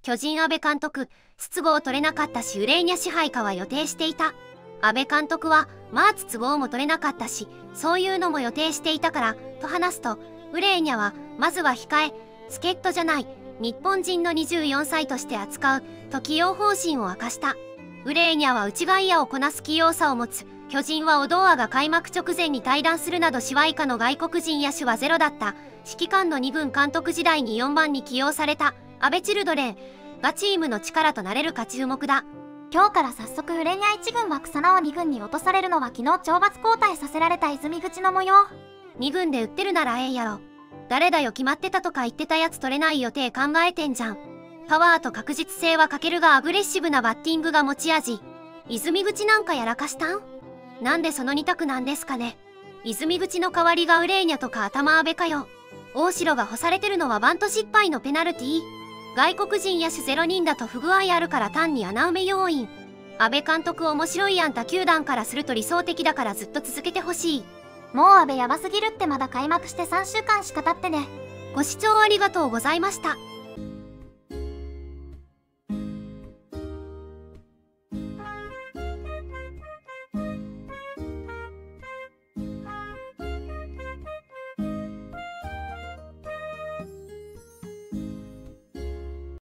巨人阿部監督、筒香を取れなかったしウレーニャ支配下は予定していた。阿部監督は筒香も取れなかったし、そういうのも予定していたからと話すと、ウレーニャはまずは控え、助っ人じゃない日本人の24歳として扱うと起用方針を明かした。ウレーニャは内外野をこなす器用さを持つ。巨人はオドアが開幕直前に退団するなど支配下の外国人野手はゼロだった。指揮官の2軍監督時代に4番に起用された阿部チルドレンがチームの力となれるか注目だ。 今日から早速ウレニャ1軍は草名を2軍に落とされるのは昨日懲罰交代させられた泉口の模様。 2軍で売ってるならええやろ。誰だよ決まってたとか言ってたやつ取れない予定考えてんじゃん。パワーと確実性は欠けるがアグレッシブなバッティングが持ち味。泉口なんかやらかしたん？なんでその2択なんですかね。泉口の代わりがウレーニャとか頭阿部かよ。大城が干されてるのはバント失敗のペナルティー。外国人野手0人だと不具合あるから単に穴埋め要因。阿部監督面白い案他球団からすると理想的だからずっと続けてほしい。 もう阿部やばすぎるってまだ開幕して3週間しか経ってね。 ご視聴ありがとうございました。